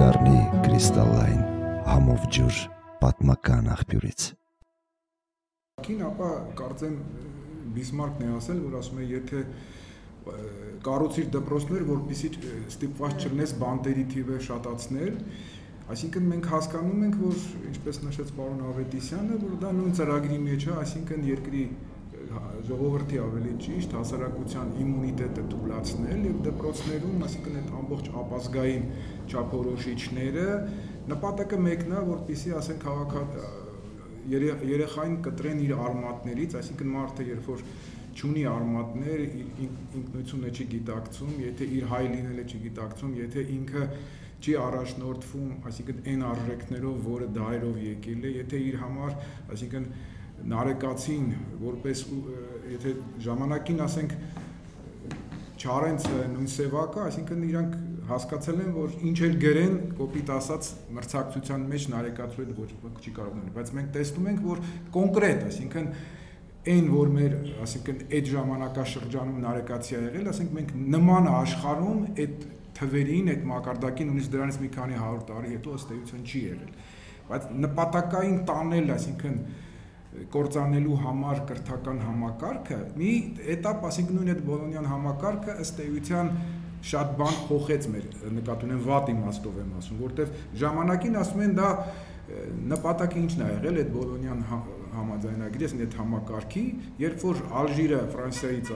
կդառնի կրիստալային համով ջուր պատմական աղբյուրից։ Ապա կարծեմ Բիսմարկն է ասել, որ ասում է, եթե կառուցիր դպրոցներ, որպեսզի ստիպված չլինես բանտերի թիվը շատացնել, այսինքն մենք հասկանում ենք, որ ինչպես նշեց պարոն Ավետիսյանը, որ դա նույն ծրագրի մեջ է, այսինքն երկրի ժողովրդի ավելի ճիշտ հասարակության իմունիտետը թույլատրել եւ դպրոցներում, այսինքն այդ ամբողջ ապազգային չափորոշիչները նպատակը մեկն է, որպեսզի ասենք երեխային կտրեն իր արմատներից, այսինքն մարդը երբ որ չունի արմատներ, ինքնությունը չի գիտակցում, եթե իր հայ լինելը չի գիտակցում, եթե ինքը չի առաջնորդվում, այսինքն այն արժեքներով, որը դայրով եկել է, եթե իր համար, այսինքն նարեկացին որպես եթե ժամանակին ասենք Չարենցը նույն սևակը, այսինքն իրանք հասկացել են, որ ինչ էլ գրեն, կոպիտ ասած մրցակցության մեջ նարեկացու հետ ոչ ոք չի կարող լինել, բայց մենք տեսնում ենք, որ կոնկրետ, այսինքն այն, որ մեր, այսինքն այդ ժամանակաշրջանում նարեկացի ա եղել, ասենք մենք նման աշխարհում այդ թվերին, այդ մակարդակին, նույնիսկ դրանից մի քանի 100 տարի հետո ըստ էության չի եղել, բայց նպատակային տանել, այսինքն կործանելու համար կրթական համակարգը մի էտապ, ասենք նույն այդ Բոլոնյան համակարգը ըստ էության շատ բան փոխեց մեր նկատի ունեմ վատ իմաստով եմ ասում, որտեվ ժամանակին ասում են դա նպատակը ինչն է եղել այդ Բոլոնյան համաձայնագրի, այսինքն այդ համակարգի, երբ որ Ալժիրը Ֆրանսիայից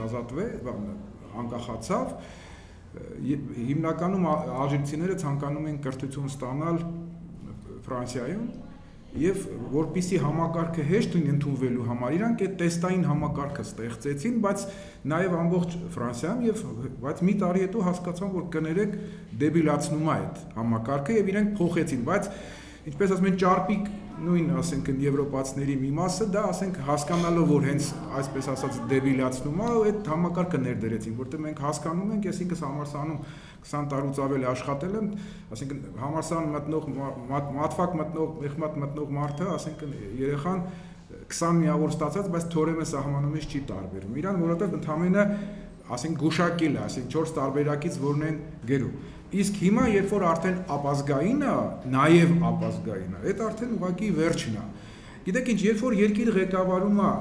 անկախացավ, հիմնականում ալժիրցիները ցանկանում են կրթություն ստանալ Ֆրանսիայում եւ որպեսզի համակարգը հեշտ լինի ընդունվելու համար իրանք այդ տեստային համակարգը ստեղծեցին, բայց նաեւ ամբողջ Ֆրանսիայում եւ բայց մի տարի հետո հասկացան, որ կներեք դեբիլացնում է այդ համակարգը եւ իրանք փոխեցին, բայց ինչպես ասում են ճարպիկ նույն ասենք եվրոպացիների մի մասը դա ասենք հասկանալով որ հենց այսպես ասած դեբիլացնում է այդ համակարգը ներդրեցին, որտեղ մենք հասկանում ենք, ես ինքս համալսարանում 20 տարուց ավելի աշխատել եմ, ասենք համալսարան մտնող մաթվակ մտնող, մեխմատ մտնող մարդը, ասենք երեխան 20 միավոր ստացած, բայց թորեմը սահմանումից չի տարբերվում։ Իրան որովհետև ընդամենը ասենք գուշակել է, ասենք 4 տարբերակից որն են գերու։ Իսկ հիմա երբ որ արդեն ապազգային է, նաև ապազգային է, այդ արդեն ուղղակի վերջն է։ Գիտեք ինչ, երբ որ երկիր ղեկավարում է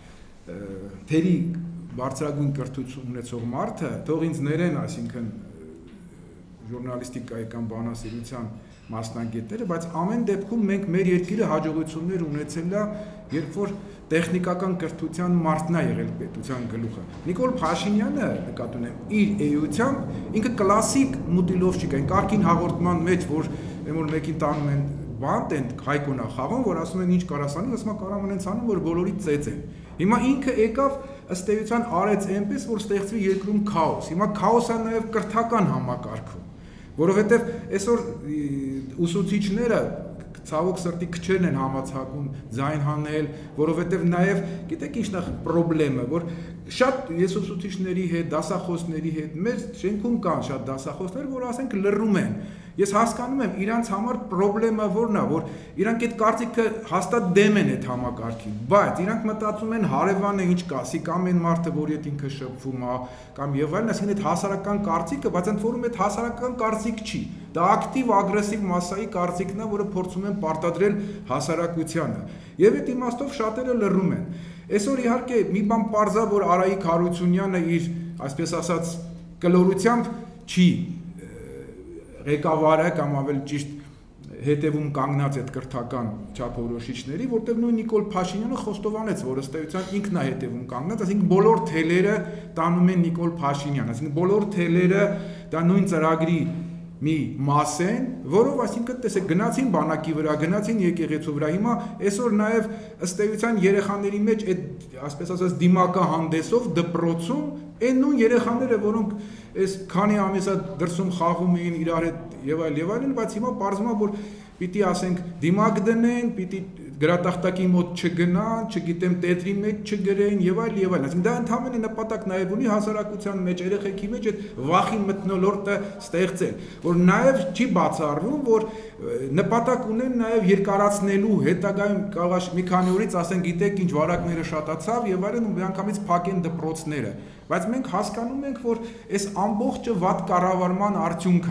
թերի բարձրագույն կրթություն ունեցող մարդը, թող ինձ ներեն, այսինքն ժուրնալիստիկայի կամ բանասիրության մասնագետները, բայց ամեն դեպքում մենք մեր երկիրը հաջողություններ ունեցել է, երբ որ տեխնիկական կրթության մարդն է եղել պետության գլուխը։ Նիկոլ Փաշինյանը, նկատի ունեմ, իր էությամբ ինքը կլասիկ մուտիլով չի կային, կարգին հաղորդման մեջ, որ մեկին տանում են բանտ են հայկոնա խաղում, որ ասում են ինչ կարաս անի, ասում է կարամ անենց անում, որ բոլորի ծեծ են։ Հիմա ինքը եկավ ըստ էության արեց այնպես, որ ստեղծվի երկրում քաոս։ Հիմա քաոսը նաև կրթական համակարգում, որովհետև այսօր ուսուցիչները ցավոք սրտի քչերն են համացակում ձայն հանել, որովհետև նաև գիտեք ինչն է խնդրեմը, որ շատ ես ուսուցիչների հետ, դասախոսների հետ մեր շենքում կան շատ դասախոսներ, որ ասենք լռում են։ Ես հասկանում եմ իրանց համար խնդրեմը որն է, որ իրանք այդ կարծիքը հաստատ դեմ են այդ համակարգին, բայց իրանք մտածում են հարևանը ինչ կասի, կամ այն մարդը, որի հետ ինքը շփվում է, կամ եւ այլն, այսինքն այդ հասարակական կարծիքը, բայց ընդ որում այդ հասարակական կարծիք չի։ Դա ակտիվ ագրեսիվ մասսայի կարծիքն է, որը փորձում են պարտադրել հասարակությանը։ Եվ այդ իմաստով շատերը լռում են։ Այսօր իհարկե մի բան պարզա, որ Արայիկ Հարությունյանը իր, այսպես ասած, կլորությամբ չի ղեկավարը կամ ավելի ճիշտ հետևում կանգնած այդ կրթական չափորոշիչների, որտեղ նույն Նիկոլ Փաշինյանը խոստովանեց, որ ըստ էության ինքն է հետևում կանգնած, այսինքն բոլոր թելերը տանում են Նիկոլ Փաշինյան, այսինքն բոլոր թելերը դա նույն ծրագրի մի մաս են, որով այսինքն տեսեք գնացին բանակի վրա, գնացին եկեղեցու վրա, հիմա այսօր նաև ըստ էության երեխաների մեջ այդ ասպես ասած դիմակահանդեսով դպրոցում այն նույն երեխաները, որոնք այս քանի ամիսա դրսում խաղում էին իրար հետ եւ այլն, բայց հիմա պարզվում է, որ պիտի ասենք դիմակ դնեն, պիտի գրատախտակի մոտ չգնան, չգիտեմ տետրի մեջ չգրեն եւ այլն, այսինքն դա ընդհանրապես նպատակ նաեւ ունի հասարակության մեջ, երեխեքի մեջ այդ վախի մթնոլորտը ստեղծել, որ նաեւ չի բացառվում, որ նպատակ ունեն նաեւ երկարացնելու հետագայում կարող է մի քանի օրից ասեն գիտեք ինչ վարակները շատացավ եւ այլն ու միանգամից փակեն դպրոցները, բայց մենք հասկանում ենք, որ այս ամբողջը վատ կառավարման արդյունք է։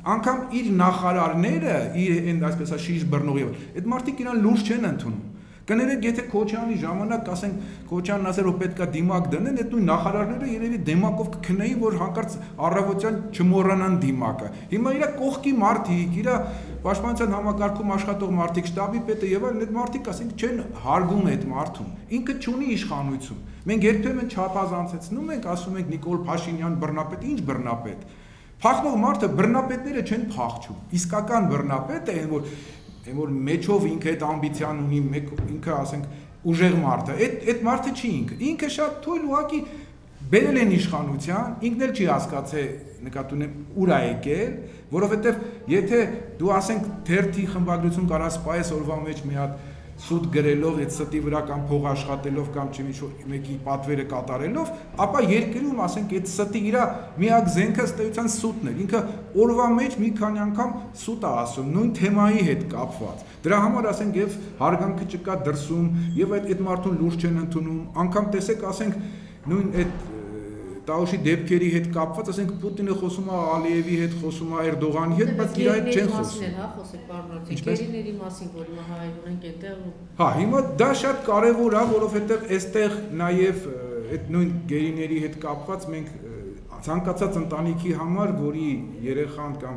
անգամ իր նախարարները, իր այն այսպես շիշ բռնողի, այդ մարդիկ իրան լուրջ չեն ընդունում։ Կներեք, եթե Քոչյանի ժամանակ, ասենք, Քոչյանն ասեր, որ պետքա դիմակ դնեն, այդ նույն նախարարները երևի դիմակով կքնեին, որ հանկարծ առավոտյան չմոռանան դիմակը։ Հիմա իր կողքի մարդիկ, իր պաշտպանության համակարգում աշխատող մարդիկ, շտաբի պետը եւ այլն, այդ մարդիկ, ասենք, չեն հարգում այդ մարդուն։ Ինքը չունի իշխանություն։ Մենք երբեմն չափազանցեցնում ենք, ասում ենք Նիկոլ Փաշինյան բռնապետ, ինչ բռնապետ։ Փախնող մարդը բռնապետները չեն փախչում։ Իսկական բռնապետը այն որ մեջով ինքը այդ ամբիցիան ունի, ինքը ասենք ուժեղ մարդը, այդ մարդը չի ինքը։ Ինքը շատ թույլ ուղղակի բերել են իշխանության, ինքն էլ չի հասկացել նկատի ունեմ ուր է եկել, որովհետև եթե դու ասենք թերթի խմբագրություն կարաս սպայես օրվա մեջ մի հատ սուտ գրելով, այդ ստի վրա կամ փող աշխատելով կամ մեկի պատվերը կատարելով, ապա երկրում ասենք այդ ստի իր միակ զենքը ըստ էության սուտն է։ Ինքը օրվա մեջ մի քանի անգամ սուտ է ասում, նույն թեմայի հետ կապված։ Դրա համար ասենք եւ հարգանքը չկա դրսում, եւ այդ մարդուն լուրջ չեն ընդունում, անգամ տեսեք ասենք նույն այդ Տաուշի դեպքերի հետ կապված, ասենք Պուտինը խոսում է Ալիևի հետ, խոսում է Էրդողանի հետ, բայց իր հետ չեն խոսում։ Հա, խոսեք պարոնացի, գերիների մասին, որ հիմա հայերեն ենք այնտեղ։ Հա, հիմա դա շատ կարևոր է, որովհետև այստեղ նաև այդ նույն գերիների հետ կապված մենք ցանկացած ընտանիքի համար, որի երեխան կամ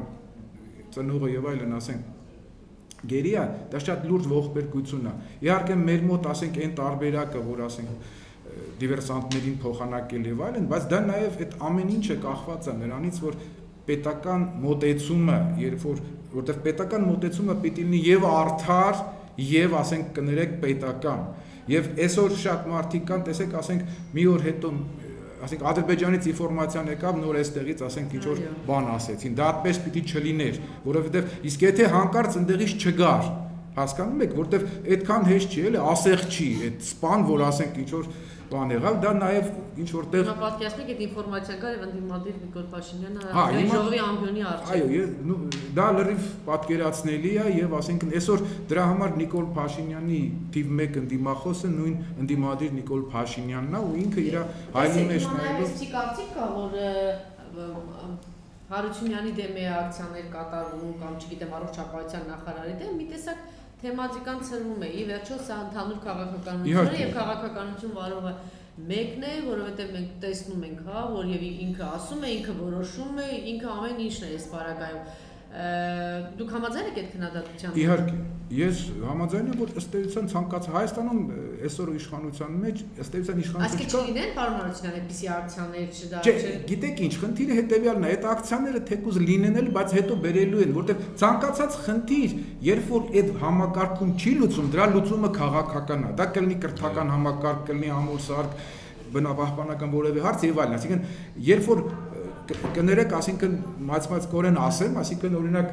ծնողը եւ այլն, ասենք գերի է, դա շատ լուրջ ողբերգություն է։ Իհարկե մեր մոտ ասենք այն տարբերակը, որ ասենք դիվերսանտներին փոխանակել եւ այլն, բայց դա նաեւ այդ ամեն ինչը կախված է նրանից, որ պետական մոտեցումը, որտեղ պետական մոտեցումը պիտի լինի եւ արդար, եւ ասենք կներեք պետական։ Եվ այսօր շատ մարդիկ կան, տեսեք, ասենք մի օր հետո ասենք Ադրբեջանից ինֆորմացիան եկավ, նոր այստեղից ասենք ինչ որ բան ասեցին։ Դա այդպես պիտի չլիներ, որովհետեւ իսկ եթե հանկարծ ընդեղից չգար, հասկանում եք, որտեվ այդքան հեշտ չի, էլի, ասեղ չի, այդ սպան, որ ասենք ինչ որ բան եղավ, դա նաև ինչ որտեղ պատկերացնեք այդ ինֆորմացիան կար եւ ընդդիմադիր Նիկոլ Փաշինյանը ժողովի ամբիոնի արժե։ Այո, դա լրիվ պատկերացնելի է եւ ասենք այսօր դրա համար Նիկոլ Փաշինյանի թիվ 1 ընդդիմախոսը նույն ընդդիմադիր Նիկոլ Փաշինյանն է ու ինքը իր հայլի մեջ նայելով Իսկ կարծիք կա, որ Հարությունյանի դեմ է ակցիաներ կատարում կամ չգիտեմ առողջ ապահովության նախարարի դեմ մի տեսակ թեմատիկան ցրվում է, ի վերջո սա ընդհանուր քաղաքականություն է եւ քաղաքականություն վարողը մեկն է, որովհետեւ մենք տեսնում ենք, հա, որ եւ ինքը ասում է, ինքը որոշում է, ինքը ամեն ինչն է այս բարակայում։ Դուք համաձայն եք այդ քննադատությամբ։ Իհարկե, ես համաձայն եմ, որ ըստ էության ցանկացած Հայաստանում այսօր իշխանության մեջ ըստ էության իշխանությունը Այսինքն չլինեն պարոն Հարությունյան այդպիսի ակցիաներ չդա։ Չէ, գիտեք ինչ, խնդիրը հետեւյալն է, այդ ակցիաները թեկուզ լինեն էլ, բայց հետո բերելու են, որտեղ ցանկացած խնդիր, երբ որ այդ համակարգում չի լուծում, դրա լուծումը քաղաքական է։ Դա կլինի կրթական համակարգ, կլինի ամուսարկ, բնապահպանական որևէ հարց եւ այլն, այսինքն երբ որ կներեք, ասինքն մացմացկորեն ասեմ, ասինքն օրինակ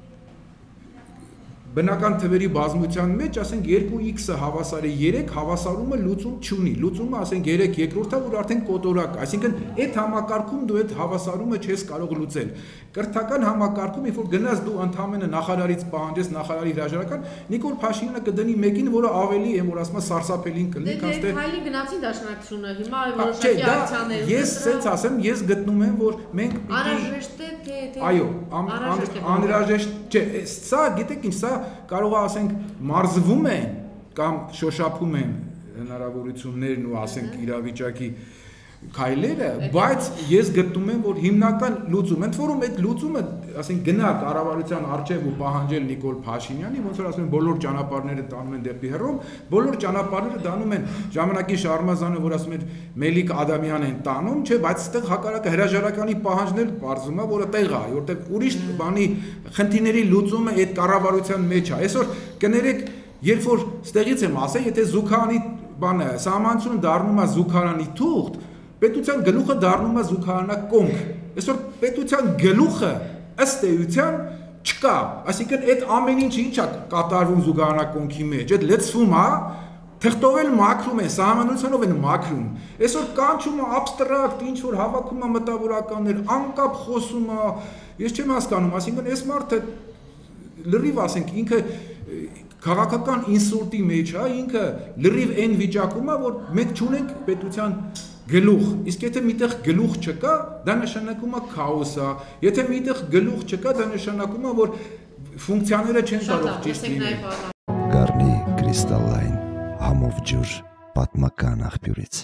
բնական թվերի բազմության մեջ, ասենք 2x-ը հավասար է 3, հավասարումը լուծում չունի, լուծումը ասենք 3 երկրորդը, որ արդեն կոտորակ, այսինքն այդ համակարգում դու այդ հավասարումը չես կարող լուծել։ Կրթական համակարգում, երբ որ գնաս դու ընդհանրապես նախարարից պահանջես նախարարի հրաժարական, Նիկոլ Փաշինյանը կդնի մեկին, որը ավելի է, որ ասում է սարսափելին կլինի, քան թե Հայլին գնացին դաշնակցությունը, հիմա որոշակի ակցիաներ։ Ես սենց ասեմ, ես գտնում եմ, որ մենք անհրաժեշտ է թե այո, անհրաժեշտ չէ, սա գիտեք ինչ, սա կարող է ասենք մարզվում են կամ շոշափում են հնարավորություններն ու ասենք իրավիճակի քայլերը, բայց ես գտնում եմ, որ հիմնական լուծումը, ընդ որում այդ լուծումը, ասենք գնա կառավարության արչև ու պահանջել Նիկոլ Փաշինյանի, ոնց որ ասում են բոլոր ճանապարհները տանում են դեպի հեռում, բոլոր ճանապարհները տանում են ժամանակի Շարմազանը, որ ասում էր Մելիք Ադամյանն են տանում, չէ, բայց այդտեղ հակառակը հրաժարականի պահանջնել բարձում է, որը տեղ է, որտեղ ուրիշ բանի խնդիրների լուծումը այդ կառավարության մեջ է։ Այսօր կներեք, երբ որ ստեղից եմ ասել, եթե Զուքարանի բանը սահմանությունը դառնում է Զուքարանի թուղթ, պետության գլուխը դառնում է զուգարանակոնք։ Այսօր պետության գլուխը ըստ էության չկա, այսինքն այդ ամեն ինչը ինչ է կատարվում զուգարանակոնքի մեջ, այդ լցվում է, թղթով էլ մաքրում են, սահմանությունով են մաքրում։ Այսօր կանչում է абստրակտ, ինչ որ հավաքում է մտավորականներ, անկապ խոսում է, ես չեմ հասկանում, այսինքն այս մարդը լրիվ ասենք ինքը քաղաքական ինսուլտի մեջ է, ինքը լրիվ այն վիճակում է, որ մենք չունենք պետության գլուխ, իսկ եթե միտեղ գլուխ չկա, դա նշանակում է քաոս է, եթե միտեղ գլուխ չկա, դա նշանակում է, որ ֆունկցիաները չեն կարող ճիշտ լինել։ Գառնի կրիստալային համով ջուր պատմական աղբյուրից։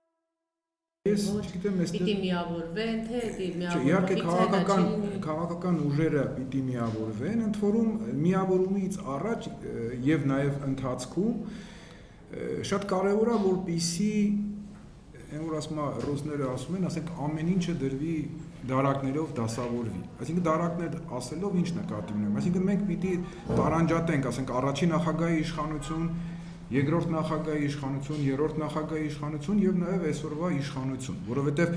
Ես չգիտեմ, պիտի միավորվեն, թե իհարկե քաղաքական ուժերը պիտի միավորվեն, ընդ որում միավորումից առաջ եւ նաեւ ընթացքում շատ կարեւոր է, որպեսզի որ ասում է ռուսները ասում են, ասենք ամեն ինչը դրվի դարակներով դասավորվի։ Այսինքն դարակներ ասելով ինչ նկատի ունեմ։ Այսինքն մենք պիտի տարանջատենք, ասենք առաջին նախագահի իշխանություն, երկրորդ նախագահի իշխանություն, երրորդ նախագահի իշխանություն եւ նաեւ այսօրվա իշխանություն, որովհետեւ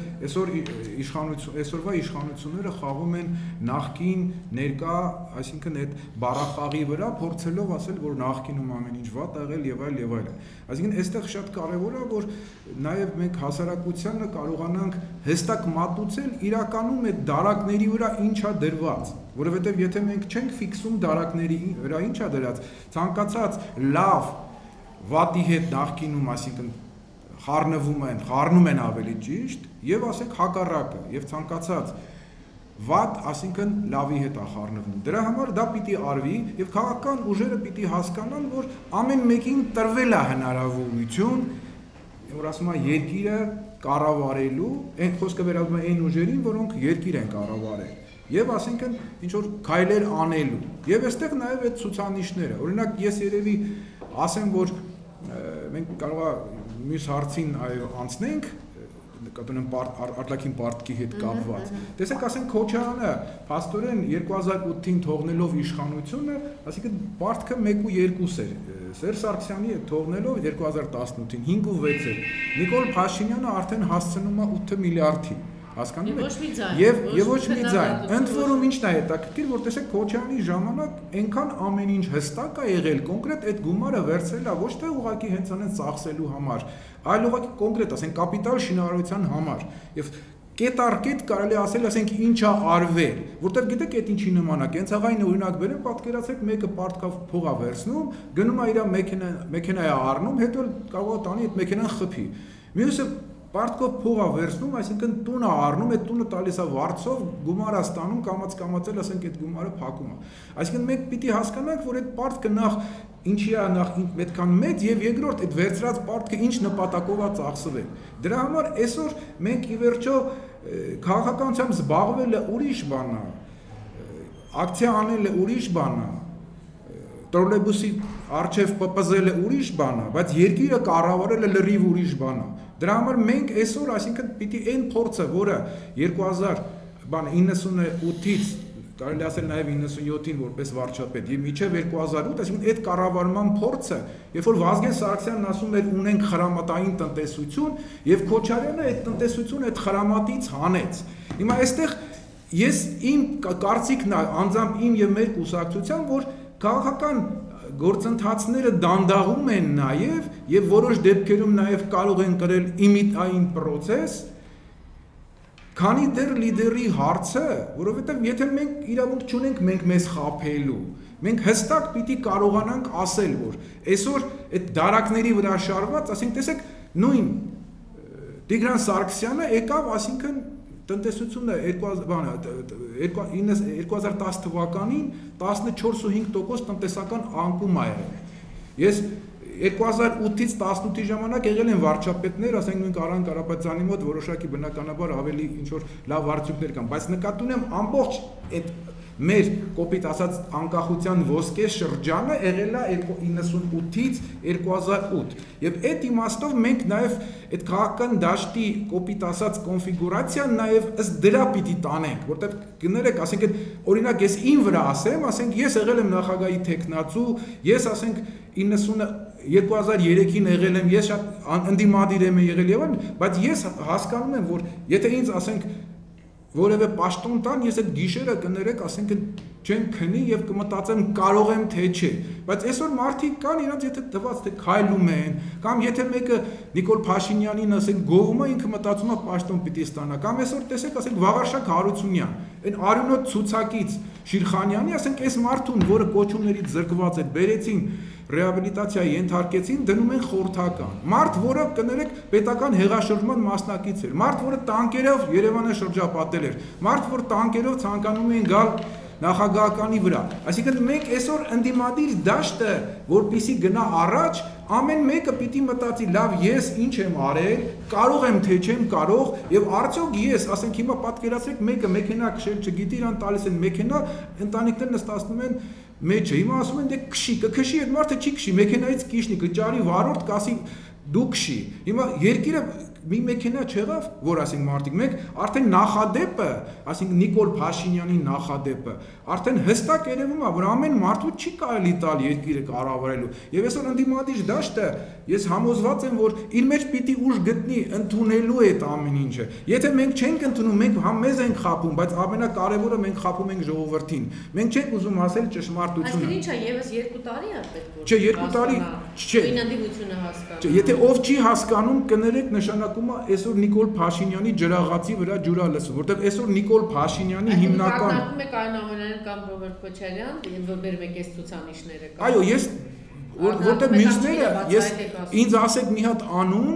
այսօրվա իշխանությունները խաղում են նախկին, ներկա, այսինքն այդ բառախաղի վրա փորձելով ասել, որ նախկինում ամեն ինչ վատ ա եղել եւ այլ եւ այլն։ Այսինքն այստեղ շատ կարեւոր է, որ նաեւ մենք հասարակությանը կարողանանք հստակ մատուցել իրականում այդ դարակների վրա ինչա դրված, որովհետեւ եթե մենք չենք ֆիքսում դարակների վրա ինչա դրած, ցանկացած լավ վատի հետ նախկինում, այսինքն խառնում են ավելի ճիշտ եւ ասենք հակառակը եւ ցանկացած վատ, այսինքն լավի հետ է խառնվում։ Դրա համար դա պիտի արվի եւ քաղաքական ուժերը պիտի հասկանան, որ ամեն մեկին տրվել է հնարավորություն, որ ասում է երկիրը կառավարելու, այն խոսքը վերաբերում է այն ուժերին, որոնք երկիր են կառավարել։ Եվ ասենքն ինչ որ քայլեր անելու։ Եվ այստեղ նաև այդ ցուցանիշները։ Օրինակ ես երևի ասեմ, որ մենք կարող է մյուս հարցին անցնենք, կտոնեմ արտաքին պարտքի հետ կապված։ Տեսեք, ասենք Քոչարյանը փաստորեն 2008-ին թողնելով իշխանությունը, ասիկա պարտքը 1 ու 2 էր։ Սերժ Սարգսյանի հետ թողնելով 2018-ին 5 ու 6 էր։ Նիկոլ Փաշինյանը արդեն հասցնում է 8 միլիարդի։ Հասկանում եք։ Եվ ոչ մի ձայն։ Ընդ որում ինչն է հետաքրքիր, որ տեսեք Քոչարյանի ժամանակ այնքան ամեն ինչ հստակ է եղել, կոնկրետ այդ գումարը վերցրել է ոչ թե ուղղակի հենց անեն ծախսելու համար, այլ ուղղակի կոնկրետ, ասենք կապիտալ շինարարության համար։ Եվ կետ առ կետ կարելի ասել, ասենք ինչա արվել, որտեղ գիտեք այդ ինչի նմանակ, հենց աղային օրինակ բերեմ, պատկերացրեք մեկը պարտքով փող է վերցնում, գնում է իր մեքենա է առնում, հետո կարող է տանի այդ մեքենան խփի։ Մյուսը պարտքով փող է վերցնում, այսինքն տուն է առնում, այդ տունը տալիս է վարձով, գումար է ստանում, կամաց-կամացել, ասենք այդ գումարը փակում է։ Այսինքն մենք պիտի հասկանանք, որ այդ պարտքը նախ ինչի է նախ այդքան մեծ եւ երկրորդ այդ վերցրած պարտքը ինչ նպատակով է ծախսվել։ Դրա համար այսօր մենք ի վերջո քաղաքականությամբ զբաղվելը ուրիշ բան է, ակցիա անելը ուրիշ բան է, տրոլեյբուսի առջև պպզելը ուրիշ բան է, բայց երկիրը կառավարելը լրիվ ուրիշ բան է։ Դրա համար մենք այսօր, այսինքն պիտի այն փորձը, որը 2098-ից կարելի ասել նաև 97-ին որպես վարչապետ եւ մինչեւ 2008, այսինքն այդ կառավարման փորձը, երբ որ Վազգեն Սարգսյանն ասում էր ունենք խրամատային տնտեսություն եւ Քոչարյանը այդ տնտեսությունը այդ խրամատից հանեց։ Հիմա այստեղ ես իմ կարծիքն է անձամբ իմ եւ մեր կուսակցության, որ քաղաքական գործընթացները դանդաղում են նաև եւ որոշ դեպքերում նաև կարող են կրել իմիտային process, քանի դեռ լիդերի հարցը, որովհետեւ եթե մենք իրավունք չունենք մենք մեզ խաբելու, մենք հստակ պիտի կարողանանք ասել, որ այսօր այդ դարակների վրա շարված, ասենք տեսեք, նույն Տիգրան Սարգսյանը եկավ, ասինքն տնտեսությունը 2010 թվականին 14.5% տնտեսական անկում է եղել։ Ես 2008-ից 18-ի ժամանակ եղել են վարչապետներ, ասենք նույն Կարեն Կարապետյանի մոտ որոշակի բնականաբար ավելի ինչ որ լավ վարչություններ կան, բայց նկատի ունեմ ամբողջ այդ մեր կոպիտ ասած անկախության ոսկե շրջանը եղել է 98-ից 2008 եւ այդ իմաստով մենք նաեւ այդ քաղաքական դաշտի կոպիտ ասած կոնֆիգուրացիան նաեւ ըստ դրա պիտի տանենք, որտեղ գներեք, ասենք օրինակ ես ին վրա ասեմ, ասենք ես եղել եմ նախագահի տեխնացու, ես ասենք 2003-ին եղել եմ, ես շատ ընդդիմադիր եմ եղել եւ այլն, բայց ես հասկանում եմ, որ եթե ինձ ասենք որևէ պաշտոն տան, ես այդ գիշերը կներեք, ասենք չեմ քնի եւ կմտածեմ կարող եմ թե չէ, բայց այսօր մարդիկ կան իրանց եթե տված թե քայլում են, կամ եթե մեկը Նիկոլ Փաշինյանին ասենք գովում է, ինքը մտածում է պաշտոն պիտի ստանա, կամ այսօր տեսեք ասենք Վաղարշակ Հարությունյան, այն արյունոտ ցուցակից Շիրխանյանի, ասենք այս մարդուն, որը կոչումներից զրկված էր, բերեցին ռեաբիլիտացիայի ենթարկեցին, դնում են խորհրդական։ Մարդ, որը կներեք պետական հեղաշրջման մասնակից էր, մարդ, որը տանկերով Երևանը շրջապատել էր, մարդ, որ տանկերով ցանկանում էին գալ նախագահականի վրա։ Այսինքն մենք այսօր ընդդիմադիր դաշտը, որպեսզի գնա առաջ, ամեն մեկը պիտի մտածի, լավ, ես ինչ եմ արել, կարող եմ թե չեմ կարող, եւ արդյոք ես, ասենք հիմա պատկերացրեք, մեկը մեքենա քշել չգիտի, իրան տալիս են մեքենա, ընտանիքները նստացնում են մեջը, հիմա ասում են դե կքշի, այդ մարդը չի քշի, մեքենայից կիշնի, կճարի վարորդ, կասի դու քշի։ Հիմա երկիրը մի մեքենա չեղավ, որ ասենք մարդիկ, մենք արդեն նախադեպը, ասենք Նիկոլ Փաշինյանի նախադեպը, արդեն հստակ երևում է, որ ամեն մարդու չի կարելի տալ երկիրը կառավարելու։ Եվ այսօր ընդդիմադիր դաշտը, ես համոզված եմ, որ իր մեջ պիտի ուժ գտնի ընդունելու այդ ամեն ինչը։ Եթե մենք չենք ընդունում, մենք համ մեզ ենք խաբում, բայց ամենակարևորը մենք խաբում ենք ժողովրդին։ Մենք չենք ուզում ասել ճշմարտությունը։ Այսինքն ինչա, եւս 2 տարի է պետք որ։ Չէ, 2 տարի, չէ։ Ինանդիմությունը հասկանա։ Չէ, եթե ով չի հասկանում, կներեք նշանակում է այսօր Նիկոլ Փաշինյանի ջրաղացի վրա ջուրա լսում, որտեղ այսօր Նիկոլ Փաշինյանի հիմնական Ակնարկում եք այնուամենայնիվ կամ Ռոբերտ Քոչարյան, եւ բերում եք այս ցուցանիշները կամ։ Այո, ես որտեղ մյուսները, ես ինձ ասեք մի հատ անուն,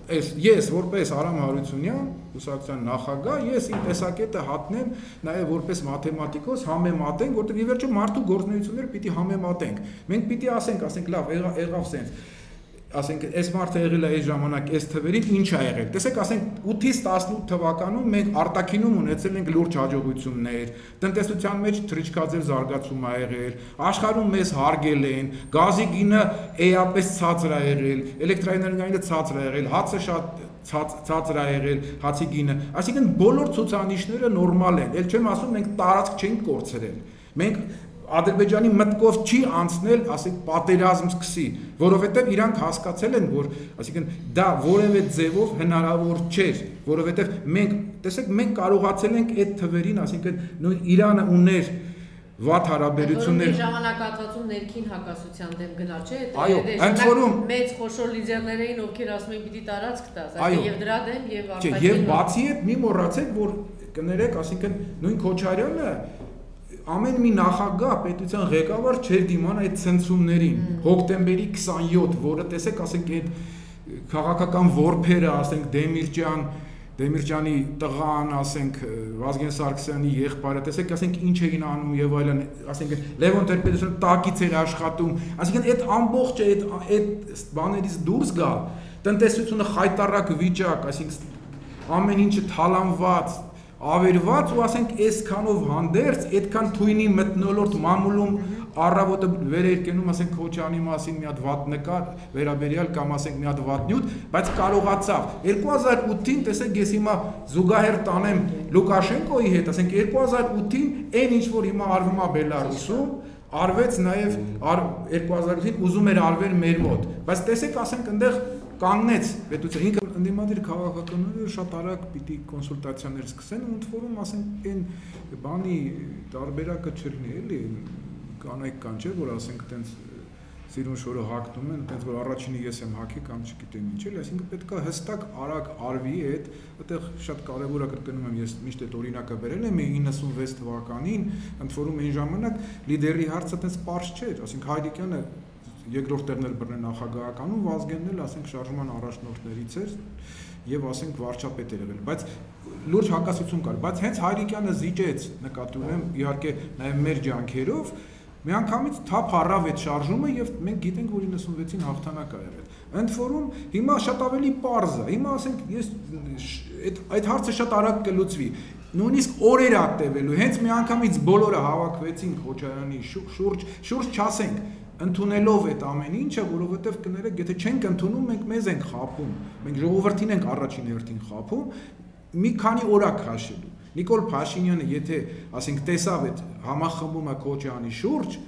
ես որպես Արամ Հարությունյան, կուսակցության նախագահ, ես իմ տեսակետը հատնեմ նաև որպես մաթեմատիկոս համեմատենք, որտեղ ի վերջո մարդու գործունեությունները պիտի համեմատենք։ Մենք պիտի ասենք, լավ, եղավ սենց։ Ասենք, այս մարդը եղել է այս ժամանակ այս թվերին ինչ ա եղել։ Տեսեք, ասենք 8-ից 18 թվականում մենք արտաքինում ունեցել ենք լուրջ հաջողություններ, տնտեսության մեջ թռիչքաձև զարգացում ա եղել, աշխարհում մեզ հարգել են, գազի գինը էապես ցածր ա եղել, էլեկտրաէներգիան ցածր ա եղել, հացը շատ ցածր ա եղել, հացի գինը։ Այսինքն բոլոր ցուցանիշները նորմալ են։ Էլ չեմ ասում մենք տարածք չենք կորցրել։ Մենք Ադրբեջանի մտքով չի անցնել, ասենք, պատերազմ սկսի, որովհետև իրանք հասկացել են, որ, ասիկն, դա որևէ ձևով հնարավոր չէր, որովհետև մենք, տեսեք, մենք կարողացել ենք այդ թվերին, ասիկն, նույն Իրանը ուներ վատ հարաբերություններ։ Ժամանակահատվածում ներքին հակասության դեմ գնալ, չէ՞։ Այո, ընդ որում մեծ խոշոր լիդերներ էին, ովքեր ասում էին պիտի տարածք տաս, եւ դրա դեմ եւ արտաքին։ Չէ, եւ բացի այդ մի մոռացեք, որ կներեք, ասիկն, նույն Քոչարյանը ամեն մի նախագահ պետության ղեկավար չէր դիման այդ ցնցումներին, հոկտեմբերի 27, որը տեսեք, ասենք, այդ քաղաքական որբերը, ասենք, Դեմիրճյանի տղան, ասենք, Վազգեն Սարգսյանի եղբայրը, տեսեք, ասենք, ինչ էին անում եւ այլն, ասենք, Լևոն Տեր-Պետրոսյանը տակից էր աշխատում, ասենք, այդ ամբողջը այդ բաներից դուրս գալ, տնտեսությունը խայտառակ վիճակ, ասենք, ամեն ինչը թալանված, ավերված ու ասենք այսքանով հանդերձ, այդքան թույնի մտնոլորտ մամուլում առավոտը վեր երկենում, ասենք Քոչյանի մասին մի հատ վատ նկար, վերաբերյալ կամ ասենք մի հատ վատ նյութ, բայց կարողացավ 2008-ին, տեսեք, ես հիմա զուգահեռ տանեմ Լուկաշենկոյի հետ, ասենք 2008-ին այն ինչ որ հիմա արվում է Բելարուսում, արվեց նաև 2008-ին ուզում էր արվել մեր մոտ, բայց տեսեք, ասենք այնտեղ կանգնեց պետությունը, ինքը ընդդիմադիր քաղաքականները շատ արագ պիտի կոնսուլտացիաներ սկսեն ու ընդ որում ասենք այն բանի տարբերակը չլինի էլի կանայք կան չէ որ ասենք այտենց սիրուն շորը հագնում են այտենց որ առաջինը ես եմ հագի կամ չգիտեմ ինչ էլի այսինքն պետքա հստակ արագ արվի այդ այդտեղ շատ կարևոր է կրկնում եմ ես միշտ այդ օրինակը բերել եմ 96 թվականին ընդ որում այն ժամանակ լիդերի հարցը այտենց պարզ չէր ասենք Հայրիկյանը երկրորդ տեղն էր բռնել նախագահականում, Վազգենն էլ, ասենք, շարժման առաջնորդներից էր եւ ասենք վարչապետ էր եղել, բայց լուրջ հակասություն կար, բայց հենց Հայրիկյանը զիջեց, նկատի ունեմ, իհարկե նաեւ մեր ջանքերով, միանգամից թափ առավ այդ շարժումը եւ մենք գիտենք, որ 96-ին հաղթանակ ա եղել։ Ընդ որում հիմա շատ ավելի պարզ է, հիմա ասենք ես այդ հարցը շատ արագ կլուծվի։ Նույնիսկ օրեր ա տևելու, հենց միանգամից բոլորը հավաքվեցին Քոչարյանի շուրջ չասենք ընդունելով այդ ամեն ինչը, որովհետև կներեք, եթե չենք ընդունում, մենք մեզ ենք խաբում, մենք ժողովրդին ենք առաջին հերթին խաբում, մի քանի օր է քաշելու։ Նիկոլ Փաշինյանը, եթե, ասենք, տեսավ այդ համախմբումը Քոչարյանի շուրջ,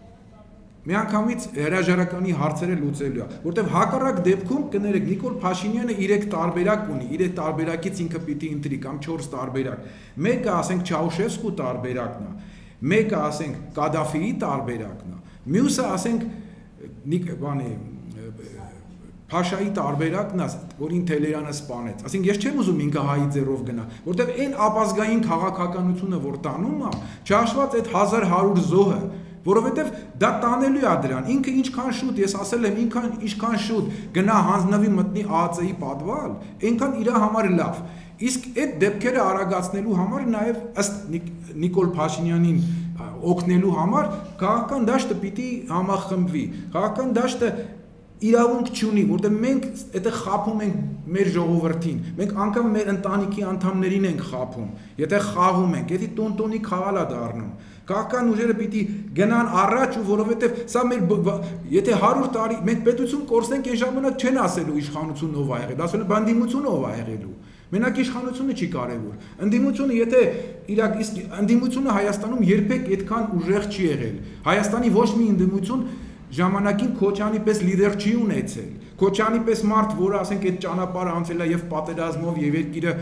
միանգամից հրաժարականի հարցերը լուծելու է, որտեղ հակառակ դեպքում կներեք Նիկոլ Փաշինյանը 3 տարբերակ ունի, 3 տարբերակից ինքը պիտի ընտրի կամ 4 տարբերակ։ Մեկը, ասենք, Չաուշեսկու տարբերակն է։ Մեկը ասենք Կադաֆիի տարբերակն է, մյուսը ասենք բանի Փաշայի տարբերակն է, որին Թելերյանը սպանեց։ Ասենք ես չեմ ուզում ինքը հայի ձեռով գնա, որտեվ այն ապազգային քաղաքականությունը, որ տանում է, չհաշված այդ 1100 զոհը, որովհետև դա տանելու է դրան։ Ինքը ինչքան շուտ, ես ասել եմ, ինչքան շուտ գնա հանձնվի մտնի ԱԱԾ-ի պատվալ, այնքան իր համար լավ։ Իսկ այդ դեպքերը արագացնելու համար նաև ըստ Նիկոլ Փաշինյանին օգնելու համար քաղաքական դաշտը պիտի համախմբվի։ Քաղաքական դաշտը իրավունք չունի, որտեղ մենք դա խափում ենք մեր ժողովրդին, մենք անգամ մեր ընտանիքի անդամներին ենք խափում, եթե խաղում ենք, եթե տոնտոնի խաղալ է դառնում, քաղաքական ուժերը պիտի գնան առաջ, ու որովհետև սա մեր, եթե 100 տարի մենք պետություն կորցնենք, այն ժամանակ չեն ասելու իշխանություն ով է եղել, ասել են բանդիմություն ով է եղելու, մենակ իշխանությունը չի կարևոր, ընդդիմությունը եթե իրակ իսկ ընդդիմությունը Հայաստանում երբեք այդքան ուժեղ չի եղել, Հայաստանի ոչ մի ընդդիմություն ժամանակին Քոչյանի պես լիդեր չի ունեցել, Քոչյանի պես մարդ, որը ասենք այդ ճանապարհը անցել է եւ պատերազմով եւ երկիրը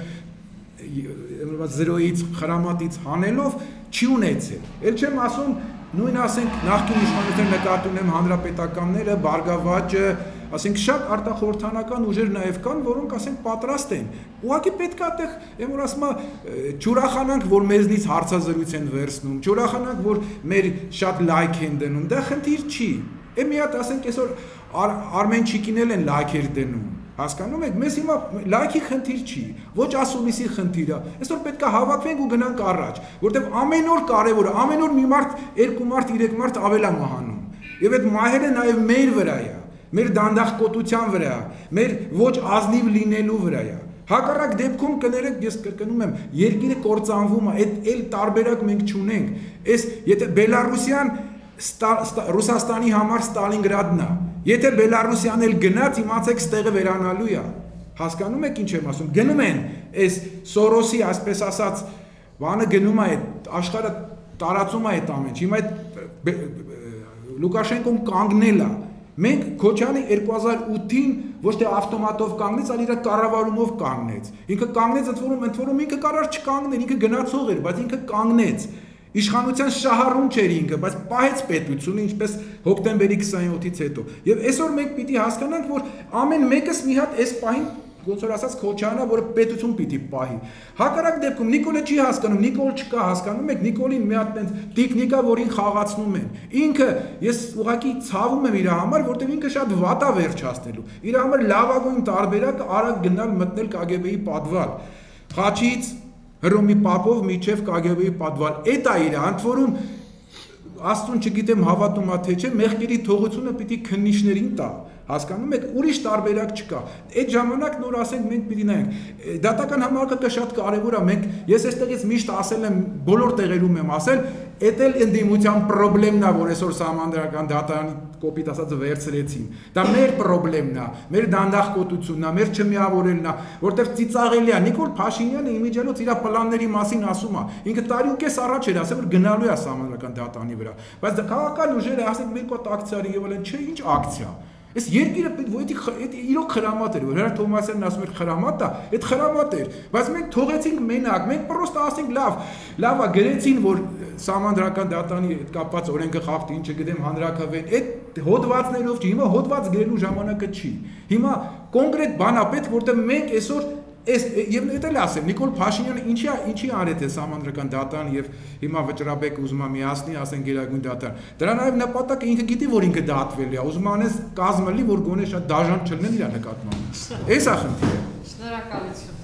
0-ից խրամատից հանելով չի ունեցել։ Էլ չեմ ասում նույն ասենք նախկին իշխանության նկատի ունեմ հանրապետականները, Բարգավաճը, ասենք շատ արտախորհրդանական ուժեր նաև կան, որոնք ասենք պատրաստ են։ Ուղղակի պետք է այդտեղ, եմ որ ասում եմ, չուրախանանք, որ մեզնից հարցազրույց են վերցնում, չուրախանանք, որ մեր շատ լայք են դնում, դա խնդիր չի։ Մի հատ ասենք այսօր Արմենչիկին էլ են լայքեր դնում։ Հասկանում եք, մեզ հիմա լայքի խնդիր չի, ոչ ասումիսի խնդիր է։ Այսօր պետք է հավաքվենք ու գնանք առաջ, որտեղ ամեն օր կարևոր է, ամեն օր մի մարդ, երկու մարդ, երեք մարդ ավել է մահանում։ Եվ այդ մահերը նաև մեր վրա է, մեր դանդաղկոտության վրա, մեր ոչ ազնիվ լինելու վրա է։ Հակառակ դեպքում կներեք, ես կրկնում եմ, երկիրը կործանվում է, այդ տարբերակ մենք չունենք։ Այս եթե Բելարուսյան Ռուսաստանի համար Ստալինգրադն է, եթե Բելարուսյան էլ գնաց, իմացեք ստեղը վերանալու է։ Հասկանում եք ինչ եմ ասում, գնում են այս Սորոսի, այսպես ասած, բանը գնում է այդ աշխարհը տարածում է այդ ամեն ինչ։ Հիմա այդ Լուկաշենկոն կանգնել է։ Մենք Քոչյանի 2008-ին ոչ թե ավտոմատով կանգնեց, այլ իր կառավարումով կանգնեց։ Ինքը կանգնեց, ընդ որում ինքը կարար չկանգներ, ինքը գնացող էր, բայց ինքը կանգնեց։ Իշխանության շահառուն չէր ինքը, բայց պահեց պետությունը, ինչպես հոկտեմբերի 27-ից հետո։ Եվ այսօր մենք պիտի հասկանանք, որ ամեն մեկս մի հատ այս պահին ոնց որ ասած Քոչյանը, որը պետություն պիտի պահի։ Հակառակ դեպքում Նիկոլը չի հասկանում, Նիկոլ չկա, հասկանում եք, Նիկոլին մի հատ տենց տիկնիկա, որին խաղացնում են։ Ինքը ես ուղղակի ցավում եմ իր համար, որտեղ ինքը շատ վատ է վերջացնելու։ Իր համար լավագույն տարբերակը արագ գնալ մտնել KGB-ի պատվալ։ Խաչից Հռոմի Պապով միջև KGB-ի պատվալ։ Էդ է իր, ընդ որում Աստուն չգիտեմ հավատում է թե չէ, մեղքերի թողությունը պիտի քննիչներին տա։ Հասկանում եք, ուրիշ տարբերակ չկա։ Այդ ժամանակ նոր ասենք մենք պիտի նայենք։ Դատական համակարգը շատ կարևոր է։ Մենք ես այստեղից միշտ ասել եմ, բոլոր տեղերում եմ ասել, էդ էլ ընդդիմության խնդիրն է, որ այսօր Սահմանադրական դատարանի կոպիտ ասած վերցրեցին։ Դա մեր խնդիրն է, մեր դանդաղկոտությունն է, մեր չմիավորելն է, որտեղ ծիծաղելի է։ Նիկոլ Փաշինյանը իմիջիալոց իր պլանների մասին ասում է։ Ինքը տարի ու կես առաջ էր ասել, որ գնալու է Սահմանադրական դատարանի վրա։ Բայց քաղաքական ուժերը ասենք մեկ հատ ակցիա եւ այլն, չէ, ինչ ակցիա։ Այս երկիրը պետք է իրոք խրամատ էր, որ Հրանտ Թոմասյանն ասում էր խրամատ է, այդ խրամատ էր, բայց մենք թողեցինք մենակ, մենք պրոստը ասենք լավ է, գրեցին, որ Սահմանադրական դատարանի հետ կապված օրենքը խախտի, ինչ չգիտեմ, հանրաքվեն, այդ հոդվածներով չի, հիմա հոդված գրելու ժամանակը չի։ Հիմա կոնկրետ բան է պետք, որտեղ մենք այսօր Եվ դա էլ ասեմ, Նիկոլ Փաշինյանը ինչի արեց է Սահմանադրական դատարան եւ հիմա Վճռաբեկը ուզում է միացնի, ասեն Գերագույն դատարան։ Դրա նաեւ նպատակը ինքը գիտի, որ ինքը դատվել է, ուզում անես կազմելի, որ գոնե շատ դաժան չլինեն իր նկատմամբ։ Էս է խնդիրը։ Շնորհակալություն։